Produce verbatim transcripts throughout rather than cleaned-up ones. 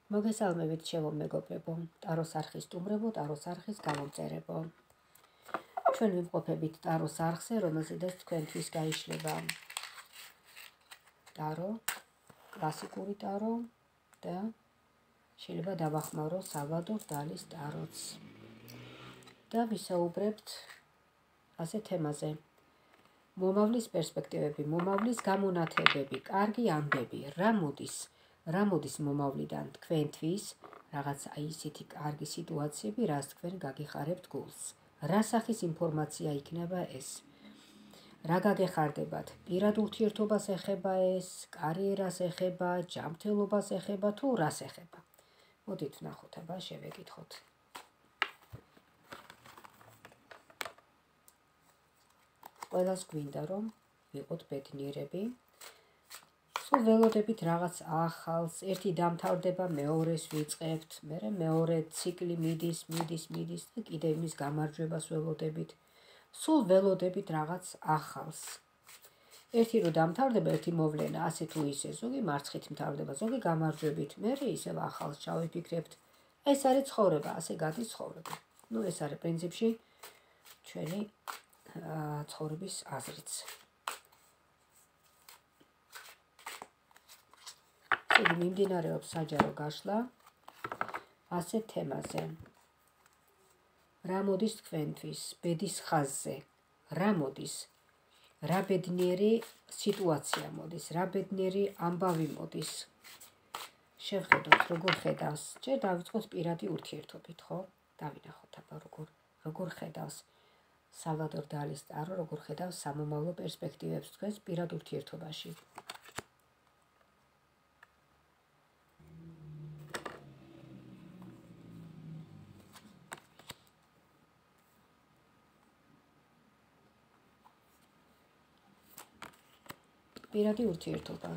მოგესალმებით ჩემო მეგობრებო, ტაროს არხის სტუმრებო, ტაროს არხის გამომწერებო. ჩვენ ვიმყოფებით ტაროს არხზე, რომელზედაც თქვენთვის გაიშლება ტარო, კლასიკური ტარო და შეიძლება დავახმარო სალვადორ დალის ტაროც. და ვისაუბრებთ ასე თემაზე. მომავლის პერსპექტივები, მომავლის გამონათებები, კარგი ამბები, რა მოდის? რა მოდის მომავლიდან თქვენთვის, რაღაც აი ისეთი კარგი სიტუაციები, რაც თქვენ გაგეხარებთ გულს. რა სახის ინფორმაცია იქნება ეს? რა გაგეხარდებათ? პირად ურთიერთობას ეხება ეს, კარიერას ეხება, ჯანმრთელობას ეხება თუ რას ეხება? მოდით ვნახოთ, აბა შევეკითხოთ. ყველას გვინდა რომ ვიყოთ ბედნიერები. სულ ველოდებით რაღაც ახალს, ერთი დამთავრდება, მეორეს ვიწყებთ, მერე მეორე ციკლი მიდის, მიდის, მიდის და კიდევ იმის გამარჯვებას ველოდებით. სულ ველოდებით რაღაც ახალს. ერთი რო დამთავრდება, ერთი მოვლენა, ასე თუ ისე, ზოგი მარცხით მთავრდება, ზოგი გამარჯვებით, მერე ისევ ახალს ჩავიფიქრებთ. ეს არის ცხოვრება, ასე გადის ცხოვრება. ნუ ეს არის პრინციპში ჩვენი ცხოვრების აზრიც. იგი მიმდინარეობს საჯარო გაშლა ასე თემაზე. რა მოდის თქვენთვის ბედის ხაზზე? რა მოდის? რა ბედნიერი სიტუაცია მოდის? რა ბედნიერი ამბავი მოდის? შევხედოთ, როგორ ხედავს. ჯერ დავიწყოთ პირადი ურთიერთობით, ხო? დავინახოთ აბა როგორ როგორ ხედავს სალვადორ დალის ტარო, როგორ ხედავს სამომავლო პერსპექტივებს თქვენს პირად ურთიერთობაში. პირადი ურთიერთობა.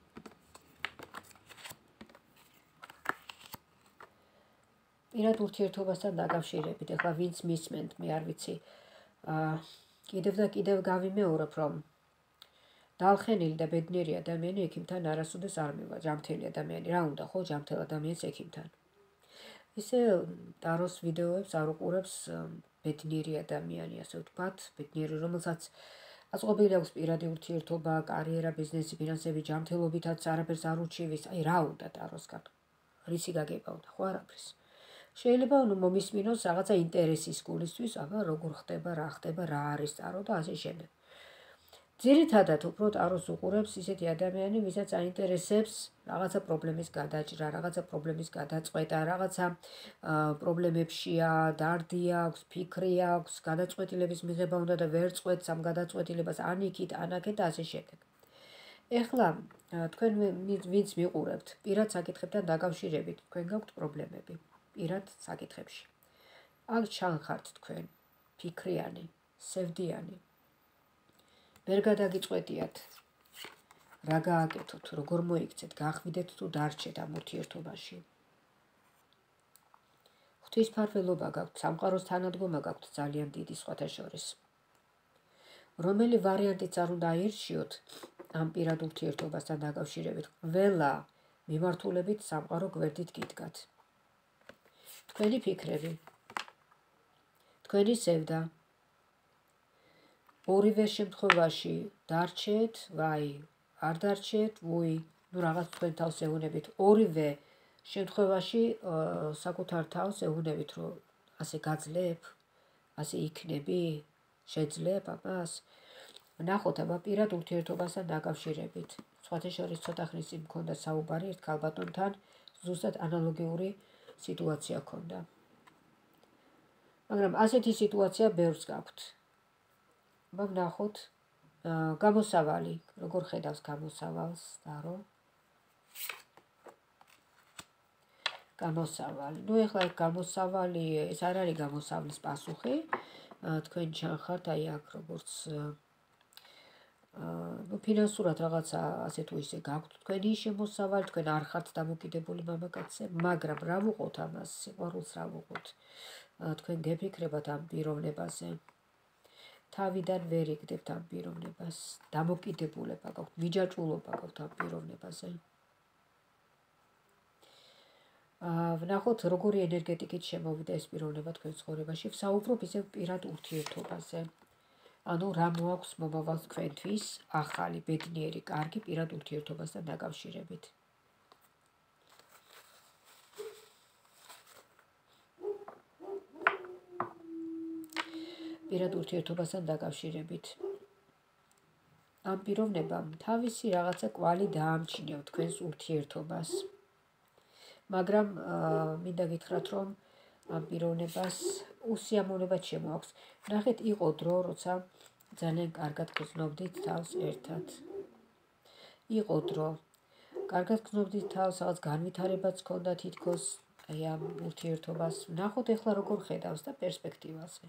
პირად ურთიერთობასთან დაკავშირებით, ეხლა ვინც მისმენთ, მე არ ვიცი, კიდევ და კიდევ გავიმეორებ, რომ დაალხენილი და ბედნიერი ადამიანი ექიმთან არასოდეს არ მივა, ჯანმრთელი ადამიანი, რა უნდა, ხო, ჯანმრთელ ადამიანს ექიმთან. ისე ტაროს ვიდეოებს არ უყურებს ბედნიერი ადამიანი, ასე ვთქვათ, ბედნიერი, რომელსაც აწყობილი აქვს პირადი ურთიერთობა, კარიერა, ბიზნესი, ფინანსები, ჯანმრთელობითაც არაფერს არ ურჩივის, აი რა უნდა ტაროსგან? რისი გაგება უნდა, ხო არაფერს. შეიძლება მომისმინოს რაღაცა ინტერესის გულისთვის, აბა როგორ ხდება, რა ხდება, რა არის ტარო და ასე შემდეგ. ძირითადად უფრო ტაროს უყურებს ისეთი ადამიანი, ვისაც აინტერესებს რაღაცა პრობლემის გადაჭრა, რაღაცა პრობლემის გადაწყვეტა, რაღაცა პრობლემებშია, დარდი აქვს, ფიქრი აქვს, გადაწყვეტილების მიღება უნდა და ვერ წყვეტს ამ გადაწყვეტილებას ან იქით, ან აქეთ და ასე შემდეგ. ეხლა თქვენ ვინც მიყურებთ პირად საკითხებთან დაკავშირებით, თქვენ გაქვთ პრობლემები პირად საკითხებში. აქ ჩანხართ თქვენ ფიქრიანი, სევდიანი. ვერ გადაგიწყვეტიათ რა გააკეთოთ, როგორ მოიქცეთ, გაახვიდეთ თუ დარჩეთ ამ ურთიერთობაში. ღვთისმფარველობა გაქვთ, სამყაროს თანადგომა გაქვთ ძალიან დიდი სხვათა შორის. რომელი ვარიანტიც არ უნდა აირჩიოთ ამ პირად ურთიერთობასთან დაკავშირებით, ყველა მიმართულებით სამყარო გვერდით გიდგათ. თქვენი ფიქრები, თქვენი სევდა, ორივე შემთხვევაში დარჩეთ, ვაი, არ დარჩეთ, ვუი, ნუ რაღაც თქვენ თავს ეუნებით, ორივე შემთხვევაში საკუთარ თავს ეუნებით, რომ ასე გაძლებ, ასე იქნები, შეძლებ ამას. ნახოთ, აბა პირად ურთიერთობასთან დაკავშირებით. სხვათა შორის ცოტა ხნის წინ მქონდა საუბარი ერთ ქალბატონთან, ზუსტად ანალოგიური სიტუაცია ქონდა. მაგრამ ასეთი სიტუაცია ბევრს გაქვთ. აბა ვნახოთ გამოსავალი, როგორ ხედავს გამოსავალს ტარო. გამოსავალი. ნუ ეხლა გამოსავალი, ეს არ არის გამოსავლის პასუხი. თქვენ ჩანხართ აი აქ როგორც ნუ ფინანსურად რაღაცა ასე თუ ისე გაქვთ თქვენი შემოსავალი, თქვენ არ ხართ დამოკიდებული მამაკაცზე, მაგრამ რა ვუყოთ ამას, სიყვარულს რა ვუყოთ? თქვენ გეფიქრებათ ამ პიროვნებაზე. თავიდან ვერ იგდებთ ამ პიროვნებას, დამოკიდებულება გაქვთ, მიჯაჭვულობა გაქვთ ამ პიროვნებაზე. ვნახოთ როგორი ენერგეტიკით შემოვიდა ეს პიროვნება თქვენ ცხოვრებაში, ვსაუბრობ ისევ პირად ურთიერთობაზე. ანუ რა მოაქვს მომავალს თქვენთვის ახალი, ბედნიერი, კარგი პირად ურთიერთობასთან დაკავშირებით. პირად ურთიერთობასთან დაკავშირებით. ამ პიროვნებამ თავისი რაღაცა კვალი დაამჩნია თქვენს ურთიერთობას. მაგრამ მინდა გითხრათ, რომ ამ პიროვნებას უსიამოვნებაც შემოაქვს. ნახეთ, იყო დრო, როცა ძალიან კარგად გრძნობდით თავს ერთად. იყო დრო. კარგად გრძნობდით თავს, რაღაც განვითარებაც ჰქონდა თითქოს აი ამ ურთიერთობას. ნახოთ ეხლა როგორ ხედავს და პერსპექტივაზე.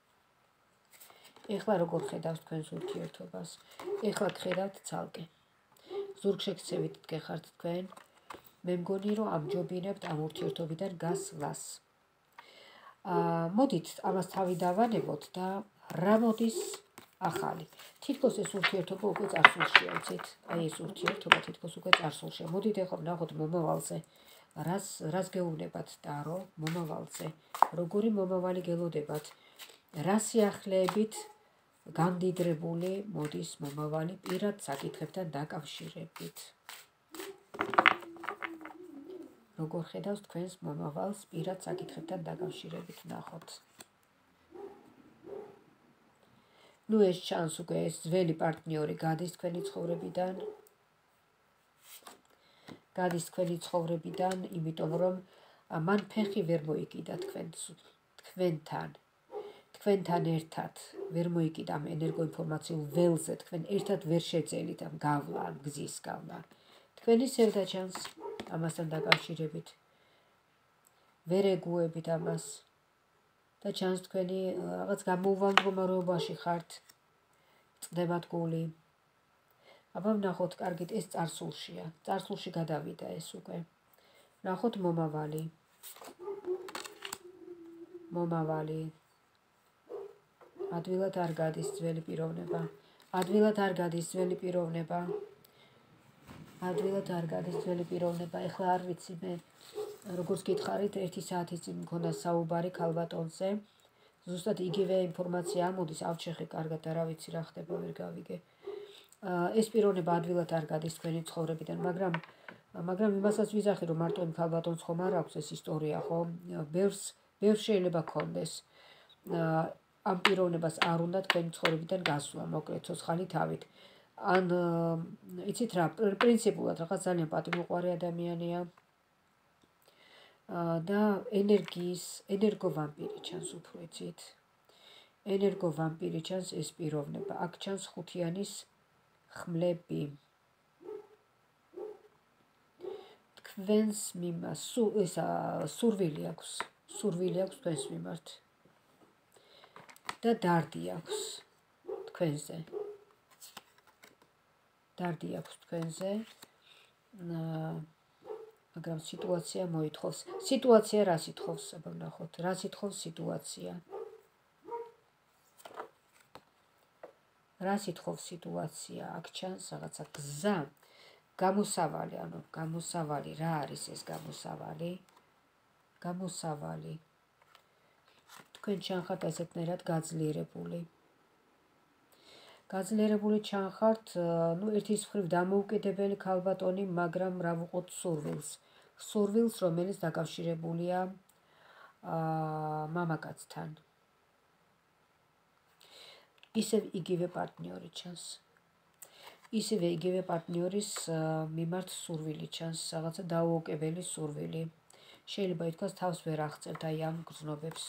ეხლა როგორ ხედავს თქვენს ურთიერთობას. ეხლა გხედავთ ცალკე. ზურგშექცევით გეხართ თქვენ. მე მგონი, რომ ამჯობინებთ ამ ურთიერთობიდან გასვლას. აა მოდით ამას თავი დავანებოთ და რა მოდის ახალი. თითქოს ეს ურთიერთობა უკვე წარსულშია, იცით? აი ეს ურთიერთობა თითქოს უკვე წარსულშია. მოდით ახლა ვნახოთ მომავალზე. რას რას გეუბნებათ დარო მომავალზე? როგორი მომავალი გელოდებათ? რა სიახლეებით გამდიდრებული მოდის მომავალი პირად საკითხებთან დაკავშირებით? როგორ ხედავს თქვენს მომავალს პირად საკითხებთან დაკავშირებით, ნახოთ. ნუ ეს ჩანს უკვე ეს ძველი პარტნიორი გადის თქვენი ცხოვრებიდან. გადის თქვენი ცხოვრებიდან, იმიტომ რომ მან ფეხი ვერ მოიკიდა თქვენთან. თქვენთან ერთად ვერ მოიკიდა ამ ენერგოინფორმაციულ ველზე, თქვენ ერთად ვერ შეძელით ამ გავლა, ამ გზის გავლა. თქვენი სევდა ჩანს ამასთან დაკავშირებით. ვერ ეგუებით ამას. და ჩანს თქვენი რაღაც გამოუვალ მდგომარეობაში ხართ. წდებათ გული. აბა ვნახოთ, კარგით, ეს წარსულშია. წარსულში გადავიდა ეს უკვე. ვნახოთ მომავალი. მომავალი. ადვილად არ გადის ძველი პიროვნება. ადვილად არ გადის ძველი პიროვნება. ადვილად არ გადის ძველი პიროვნება. ეხლა არ ვიცი მე, როგორც გითხარით, ერთი საათის წინ მქონდა საუბარი ქალბატონზე. ზუსტად იგივე ინფორმაცია ამოდის, ავჩეხე კარგად, არა ვიცი რა ხდება, ვერ გავიგე. ეს პიროვნება ადვილად არ გადის თქვენი ცხოვრებიდან, მაგრამ მაგრამ იმასაც ვიზახი, რომ მარტო იმ ქალბატონს ხომ არ აქვს ეს ისტორია, ხო? ბევრს ბევრს შეიძლება გქონდეს. ამ პიროვნებას არ უნდა თქვენი ცხოვრებიდან გასვლა, მოკლედ ცოცხალი თავით. ან იცით რა, პრინციპულად რაღაც ძალიან პატიმოყვარე ადამიანია. და ენერგიის, ენერგოვამპირი ჩანს უფრო, იცით? ენერგოვამპირი ჩანს ეს პიროვნება. აქ ჩანს ხუთიანის ხმლები. თქვენს მიმართ ესა სურვილი აქვს, სურვილი აქვს თქვენს მიმართ. და დარდი აქვს თქვენზე. დარდი აქვს თქვენზე. მაგრამ სიტუაცია მოითხოვს. სიტუაცია რას ითხოვს? აბა ვნახოთ, რას ითხოვს სიტუაცია? რას ითხოვს სიტუაცია? აქ ჩანს რაღაცა გზა, გამოსავალი, ანუ გამოსავალი, რა არის ეს გამოსავალი? გამოსავალი. თქვენ ჩანხართ ასეთნაირად გაძლიერებული. გაძლიერებული ჩანხართ, ნუ ერთის მხრივ დამოუკიდებელი ქალბატონი, მაგრამ რა ვუყოთ სურვილს. სურვილს, რომელიც დაკავშირებულია მამაკაცთან. ისევ იგივე პარტნიორი ჩანს. ისევ იგივე პარტნიორის მიმართ სურვილი ჩანს, რაღაცა დაუოკებელი სურვილი. შეიძლება ითქვას, თავს ვერ აღწევთ აი ამ გრძნობებს.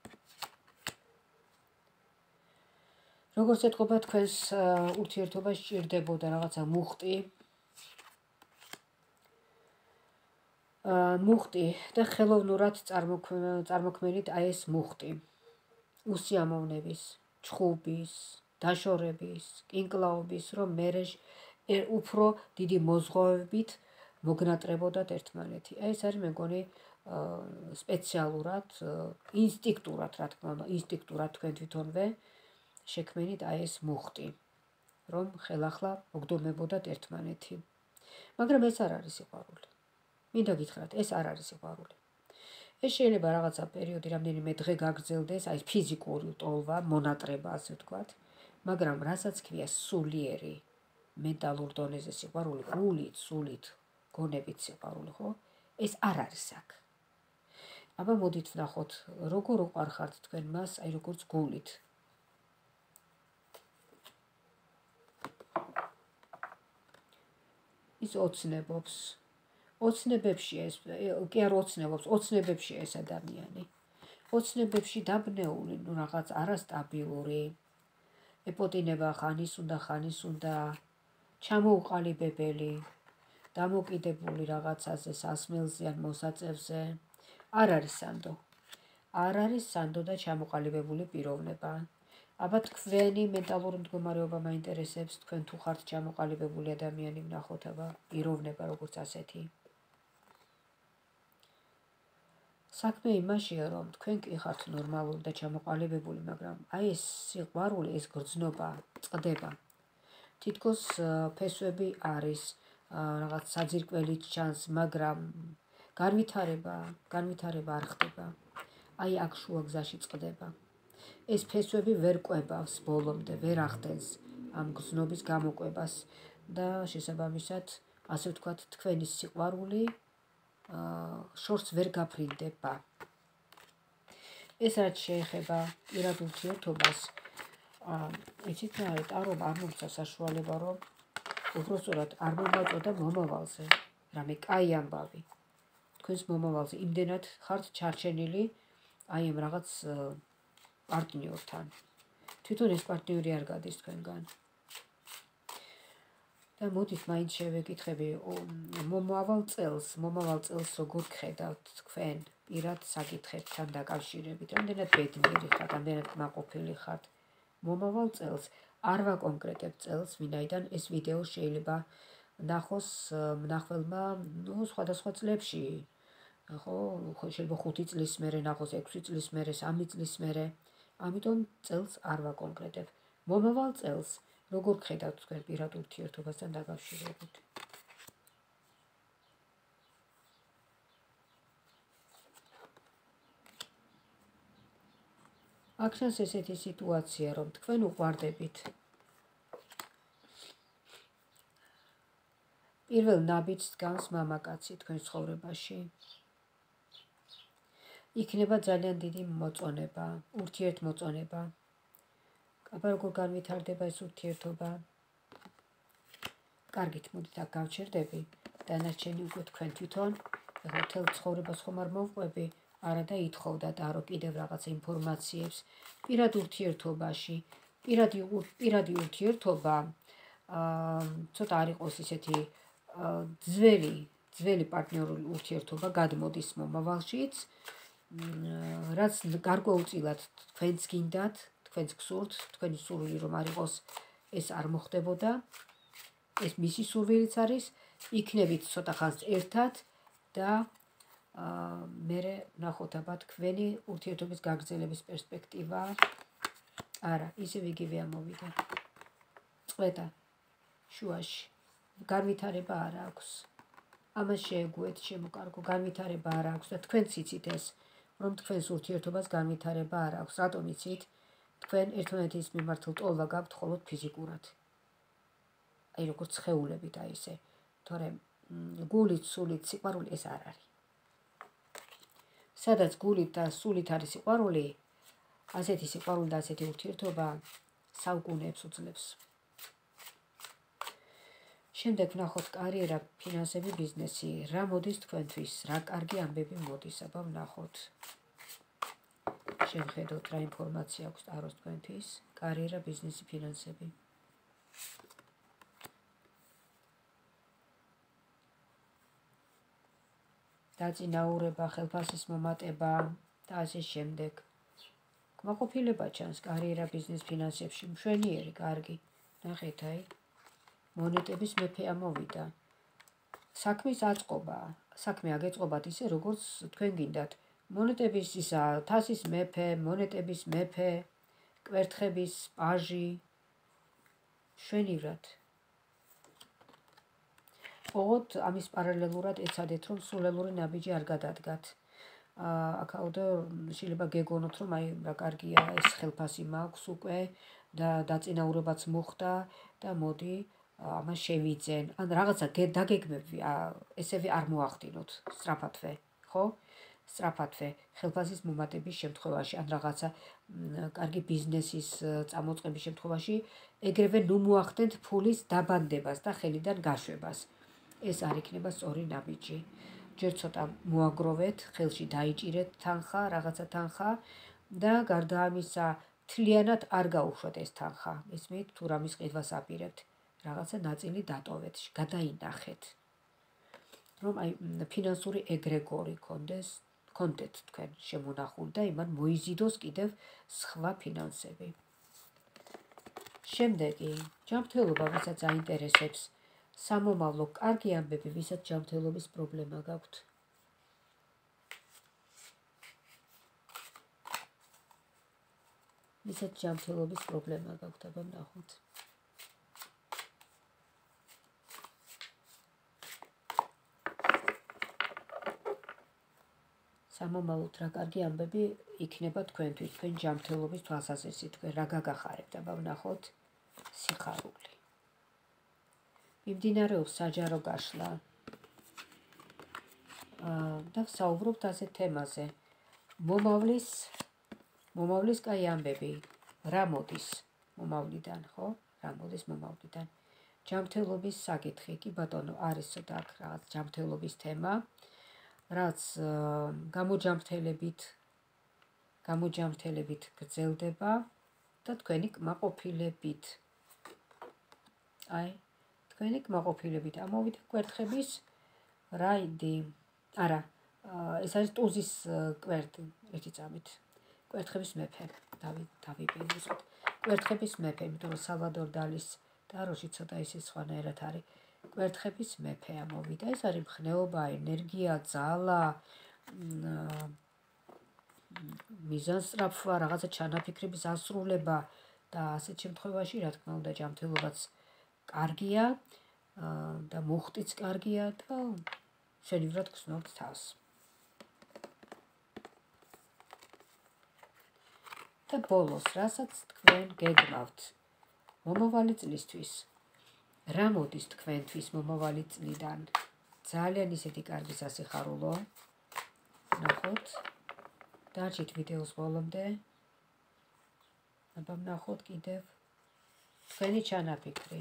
როგორც ეთყობა, თქვენს ურთიერთობა სჭირდებოდა რაღაცა მუხტი. მუხტი და ხელოვნურად წარმოქმნით აი ეს მუხტი. უსიამოვნების, ჩხუბის, დაშორების, კინკლაობის, რომ მერე უფრო დიდი მოზღვავებით მოგნატრებოდათ ერთმანეთი. აი ეს არის მე მგონი სპეციალურად, ინსტინქტურად, რა თქმა უნდა, ინსტინქტურად თქვენ თვითონვე შექმნით აი ეს მუხტი, რომ ხელახლა მოგდომებოდათ ერთმანეთი. მაგრამ ეს არ არის სიყვარული. მინდა გითხრათ, ეს არ არის სიყვარული. ეს შეიძლება რაღაცა პერიოდი რამდენიმე დღე გაგრძელდეს, აი ფიზიკური ტოლვა, მონატრება, ასე ვთქვათ, მაგრამ რასაც ქვია სულიერი მენტალურ დონეზე სიყვარული, გულით, სულით, გონებით სიყვარული, ხო? ეს არ არის აქ. აბა მოდით ვნახოთ, როგორ უყვარხართ თქვენ მას, აი როგორც გულით. ის ოცნებობს. ოცნებებში ეს, კი არ ოცნებობს, ოცნებებში ეს ადამიანი. ოცნებებში დაბნეული, ნუ რაღაც არასტაბილური, ეპოტინება ხანის უნდა, ხანის უნდა, ჩამოუყალიბებელი, დამოკიდებული რაღაცაზე, სასმელზე ან მოსაწევზე. არ არის სანდო. არ არის სანდო და ჩამოყალიბებული პიროვნება. აბა თქვენი მენტალური მდგომარეობა მაინტერესებს, თქვენ თუ ხართ ჩამოყალიბებული ადამიანი, ვნახოთ აბა პიროვნება როგორც ასეთი. საქმე იმაშია, რომ თქვენ კი ხართ ნორმალური და ჩამოყალიბებული, მაგრამ აი ეს სიყვარული, ეს გრძნობა წყდება. თითქოს ფესვები არის, რაღაც საძირკველიც ჩანს, მაგრამ განვითარება, განვითარება არ ხდება. აი აქ შუა გზაში წყდება. ეს ფესვები ვერ კვებავს ბოლომდე, ვერ ახდენს ამ გრძნობის გამოკვებას და შესაბამისად, ასე ვთქვათ, თქვენი სიყვარული შორს ვერ გაფრინდება. ეს რაც შეეხება პირად ურთიერთობას, იცით რა არის, ტარომ არ მომცა საშუალება, რომ უბრალოდ არ მომაწოდა მომავალზე, რამე კაი ამბავი. თქვენს მომავალზე იმდენად ხართ ჩარჩენილი აი ამ რაღაც პარტნიორთან. თვითონ ეს პარტნიორი არ გადის თქვენგან. და მოდით მაინც შევეკითხები, მომავალ წელს, მომავალ წელს როგორ გხედავთ თქვენ პირად საკითხებთან დაკავშირებით, რამდენად ბედნიერი ხართ, რამდენად კმაყოფილი ხართ. მომავალ წელს არ ვაკონკრეტებ წელს, ვინაიდან ეს ვიდეო შეიძლება ნახოს მნახველმა, ნუ სხვადასხვა წლებში. ხო, შეიძლება ხუთი წლის მერე ნახოს, ექვსი წლის მერე, სამი წლის მერე. ამიტომ წელს არ ვაკონკრეტებ. მომავალ წელს როგორ გხედავთ თქვენ პირად ურთიერთობასთან დაკავშირებით? აქ ჩანს ესეთი სიტუაცია, რომ თქვენ უყვარდებით. პირველ ნაბიჯს დგამს მამაკაცი თქვენ ცხოვრებაში. იქნება ძალიან დიდი მოწონება, ურთიერთმოწონება. აბა როგორ განვითარდება ეს ურთიერთობა? კარგით, მოდით აქ გავჩერდები. დანარჩენი უკვე თქვენ თვითონ, ეხლა მთელ ცხოვრებას ხომ არ მოვყვები, არა და ითხოვდა ტარო კიდევ რაღაცა ინფორმაციებს პირად ურთიერთობაში. პირადი ურთიერთობა ცოტა არ იყოს ისეთი ძველი, ძველი პარტნიორული ურთიერთობა გადმოდის მომავალშიც, რაც გარკვეულწილად თქვენც გინდათ, თქვენც გსურთ, თქვენი სურვილი რომ არ იყოს, ეს არ მოხდებოდა. ეს მისი სურვილიც არის, იქნებით ცოტა ხანს ერთად და მერე ვნახოთ აბა თქვენი ურთიერთობის გაგრძელების პერსპექტივა. არა, ისევ იგივე ამოვიდა. წყვეტა შუაში. განვითარება არ აქვს. ამას შეეგუეთ, შემოკარგო, განვითარება არ აქვს და თქვენც იცით ეს, რომ თქვენს ურთიერთობას განვითარება არ აქვს. რატომ იცით? თქვენ ერთმანეთის მიმართულ ტოლვა გაქვთ მხოლოდ ფიზიკურად. აი როგორც სხეულებით, აი ესე. თორემ გულით, სულით სიყვარული ეს არ არის. სადაც გულით და სულით არის სიყვარული, ასეთი სიყვარული და ასეთი ურთიერთობა საუკუნეებს უძლებს. შემდეგ ვნახოთ კარიერა, ფინანსები, ბიზნესი, რა მოდის თქვენთვის, რა კარგი ამბები მოდის, აბა ვნახოთ. შევხედოთ რა ინფორმაცია აქვს ტაროს თქვენთვის, კარიერა, ბიზნესი, ფინანსები. დაწინაურება, ხელფასის მომატება და ასე შემდეგ. კმაყოფილება ჩანს კარიერა, ბიზნეს, ფინანსებში, მშვენიერი, კარგი. ნახეთ აი, მონეტების მეფე ამოვიდა. საქმის აწყობა, საქმე აგეწყობათ ისე, როგორც თქვენ გინდათ. მონეტების ისა, თასის მეფე, მონეტების მეფე, კვერთხების პაჟი, მშვენივრად. ოღონდ ამის პარალელურად ეცადეთ, რომ სულელური ნაბიჯი არ გადადგათ. აქაოდო შეიძლება გეგონოთ, რომ აი რა კარგია, ეს ხელფასი მაქვს უკვე და დაწინაურებაც მოხდა და მოდი ამას შევიძენ. ან რაღაცა დაგეგმები, ესევე არ მოახდინოთ სწრაფადვე, ხო? სწრაფადვე ხელფასის მომატების შემთხვევაში, ან რაღაცა კარგი ბიზნესის წამოწყების შემთხვევაში, ეგრევე ნუ მოახდენთ ფულის დაბანდებას და ხელიდან გაშვებას. ეს არ იქნება სწორი ნაბიჯი. ჯერ ცოტა მოაგროვეთ, ხელში დაიჭირეთ თანხა, რაღაცა თანხა და გარდა ამისა, მთლიანად არ გაუშვათ ეს თანხა. ისმით, თუ რამის ყიდვას აპირებთ, რაღაცა ნაწილი დატოვეთ, გადაინახეთ. რომ აი ფინანსური ეგრეგორი კონდეს, კონდეთ თქვენ შემონახული და იმან მოიზიდოს კიდევ სხვა ფინანსები. შემდეგი, ჯანმრთელობა, ვისაც აინტერესებს, სამომავლო კარგი ამბები, ვისაც ჯანმრთელობის პრობლემა გაქვთ. ვისაც ჯანმრთელობის პრობლემა გაქვთ, აბა ნახოთ. სამომავლოდ რა კარგი ამბები იქნება თქვენთვის, თქვენ ჯანმრთელობის თვალსაზრისით, თქვენ რა გაგახარებთ, აბა ნახოთ. სიხარული. მიმდინარეობს საჯარო გაშლა. და ვსაუბრობთ ასეთ თემაზე. მომავლის მომავლის კაი ამბები. რა მოდის მომავლიდან, ხო? რა მოდის მომავლიდან. ჯანმრთელობის საკითხი, კი ბატონო, არის ცოტა აქ რაღაც ჯანმრთელობის თემა, რაც გამოჯანმრთელებით გამოჯანმრთელებით გრძელდება და თქვენი კმაყოფილებით. აი, თქვენი კმაყოფილებით ამოვიდა კვერთხების რაიდი. არა, ეს არის ტუზის კვერთხი, ერთი წამით. კვერთხების მეფე, დავიბენდისოთ. კვერთხების მეფე, იმიტომ რომ სალვადორ დალის ტაროში ცოტა ისე სხვანაირად არის. კვერთხების მეფე ამოვიდა. ეს არის მხნეობა, ენერგია, ძალა, მიზანსწრაფვა, რაღაცა ჩანაფიქრების ასრულება და ასეთ შემთხვევაში, რა თქმა უნდა, ჯანმრთელობაც კარგია და მუხტიც კარგია და შენივრად გრძნობთ თავს. და ბოლოს, რასაც თქვენ გეგმავთ მომავალი წლისთვის, რა მოდის თქვენთვის მომავალი წლიდან? ძალიან ისეთი კარგი სასიხარულო. ნახოთ. დაჭით ვიდეოს ბოლომდე. აბა ნახოთ კიდევ. თქვენი ჩანაფიქრი.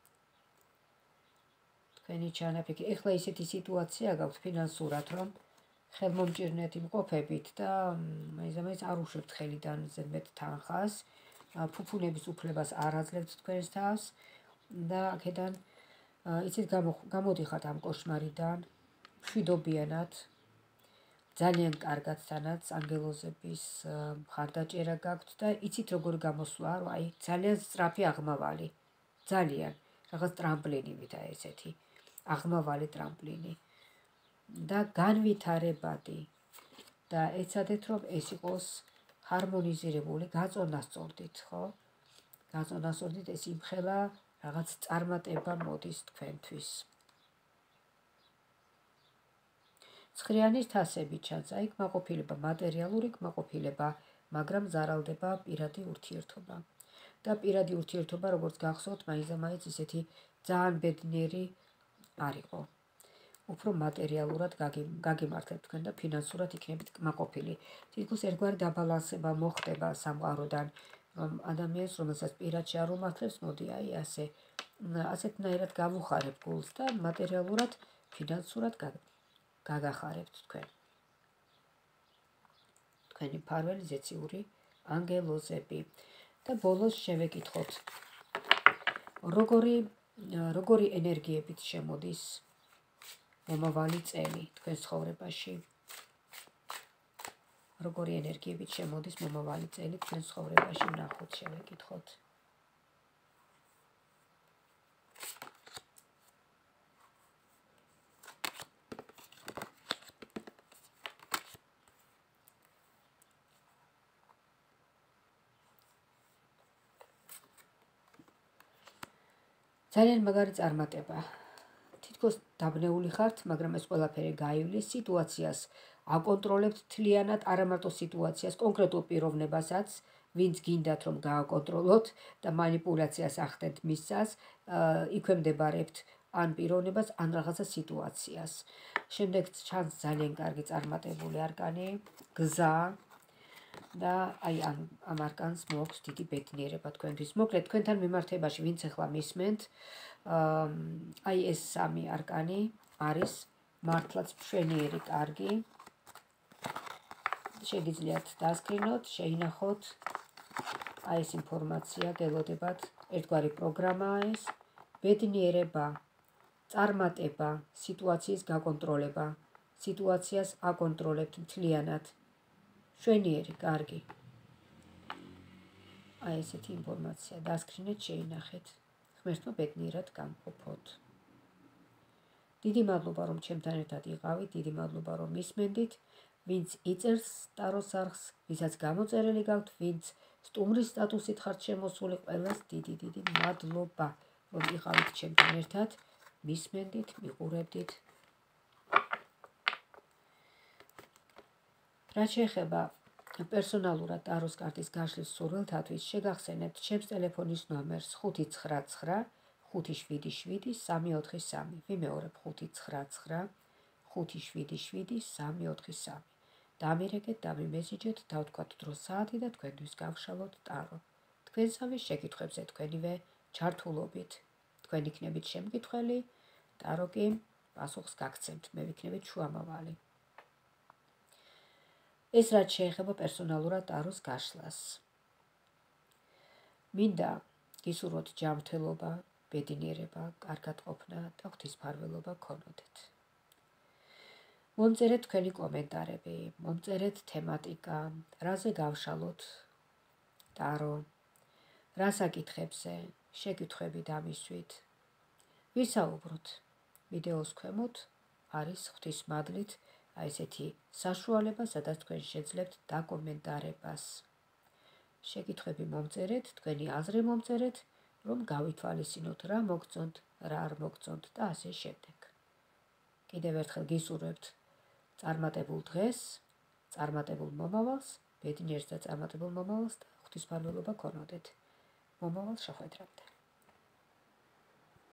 თქვენი ჩანაფიქრი. ეხლა ისეთი სიტუაცია გაქვთ ფინანსურად, რომ ხელმომჭირნეთ იმყოფებით და მაინც არ უშვებთ ხელიდან ზედმეტ თანხას, ფუფუნების უფლებას არ აძლევთ თქვენს თავს და აქედან იცით გამოდიხართ ამ კოშმარიდან, მშვიდობიანად, ძალიან კარგად თანაც ანგელოზების მხარდაჭერა გაქვთ და იცით როგორ გამოსვლა, რომ აი ძალიან სწრაფი აღმავალი, ძალიან რაღაც ტრამპლინი ვითა ესეთი, აღმავალი ტრამპლინი და განვითარებადი და ეცადეთ, რომ ეს იყოს ჰარმონიზირებული, გაწონასწორდით, ხო? გაწონასწორდით, ეს იმხელა რაღაც წარმატება მოდის თქვენთვის. ცხრიანის თასები ჩანს, აი კმაყოფილება, მატერიალური კმაყოფილება, მაგრამ ზარალდება პირადი ურთიერთობა. და პირადი ურთიერთობა, როგორც გახსოვთ, მაინც ისეთი ძალიან ბედნიერი არ იყო. უფრო მატერიალურად გაგიმართებთ თქვენ და ფინანსურად იქნებით კმაყოფილი. თითქოს ერთგვარი დაბალანსება მოხდება სამყაროდან, რომ ადამიანს, რომელსაც პირადში არ უმართლებს, მოდი აი ასე, ასეთნაირად გავუხარებ გულს და მატერიალურად, ფინანსურად გაგახარებთ თქვენ. თქვენი მფარველი ზეციური ანგელოზები. და ბოლოს შევეკითხოთ, როგორი როგორი ენერგიებით შემოდის მომავალი წელი თქვენ ცხოვრებაში. როგორი ენერგიებით შემოდის მომავალი წელი თქვენ ცხოვრებაში, ნახოთ, შევეკითხოთ. ძალიან მაგარი წარმატება. თითქოს დაბნეული ხართ, მაგრამ ეს ყველაფერი გაივლის, სიტუაციას აკონტროლებთ მთლიანად, არა მარტო სიტუაციას, კონკრეტულ პიროვნებასაც, ვინც გინდათ რომ გააკონტროლოთ და манипуляციას ახდენთ მისცას, იქვე მდებარეებთ ან პიროვნებას, ან რაღაცა სიტუაციას. შემდეგ ჩანს ძალიან კარგი წარმატებული არკანი, გზა და აი ამ ამ არკანს მოაქვს დიდი ბედნიერება თქვენთვის. მოკლედ, თქვენთან მიმართებაში, ვინც ახლა მისმენთ, აი ეს სამი არკანი არის მართლაც მშვენიერი, კარგი. შეგიძლიათ დასკრინოთ, შეინახოთ. აი ეს ინფორმაცია გელოდებათ, ერთგვარი პროგრამაა ეს, ბედნიერება, წარმატება, სიტუაციის გაკონტროლება, სიტუაციას აკონტროლებთ მთლიანად. მშვენიერი, კარგი. აი ესეთი ინფორმაცია, დასკრინეთ, შეინახეთ. ღმერთმა ბედნიერად გამყოფოთ. დიდი მადლობა რომ ჩემთან ერთად იყავით, დიდი მადლობა რომ მისმენდით, ვინც იწერს ტაროს არხს, ვისაც გამოწერილი გაქვთ, ვინც სტუმრის სტატუსით ხართ შემოსული, ყველას დიდი დიდი მადლობა რომ იყავით ჩემთან ერთად, მისმენდით, მიყურებდით. რაც შეეხება პერსონალურად ტაროს კარტის გაშლის სურვილთათვის, შეგახსენებთ ჩემს ტელეფონის ნომერს ხუთი ცხრა ცხრა ხუთი შვიდი შვიდი სამი ოთხი სამი. ვიმეორებ ხუთი ცხრა ცხრა ხუთი შვიდი შვიდი სამი ოთხი სამი. დამირეკეთ, დამიმესიჯეთ, დავთქვათ დრო საათი და თქვენთვის გავშალოთ ტარო. თქვენსავე შეკითხვებზე თქვენივე ჩართულობით. თქვენ იქნებით შემკითხველი, ტარო კი პასუხს გაგცემთ, მე ვიქნებით შუამავალი. ეს რაც შეეხება პერსონალურად ტაროს გაშლას. მინდა გისურვოთ ჯანმრთელობა, ბედნიერება, კარგად ყოფნა და ღვთისმფარველობა გქონოდეთ. მომწერეთ თქვენი კომენტარები, მომწერეთ თემატიკა, რაზე გავშალოთ ტარო, რა საკითხებზე, შეკითხვები დამისვით. ვისაუბროთ. ვიდეოს ქვემოთ არის ღვთისმადლით აი ესეთი საშუალება, სადაც თქვენ შეძლებთ დაკომენტარებას. შეკითხვები მომწერეთ, თქვენი აზრი მომწერეთ, რომ გავითვალისწინოთ რა მოგწონთ, რა არ მოგწონთ და ასე შემდეგ. კიდევ ერთხელ გისურვებთ წარმატებულ დღეს, წარმატებულ მომავალს, ბედნიერს და წარმატებულ მომავალს და ღვთისმფარველობა გქონოდეთ. მომავალ შეხვედრამდე.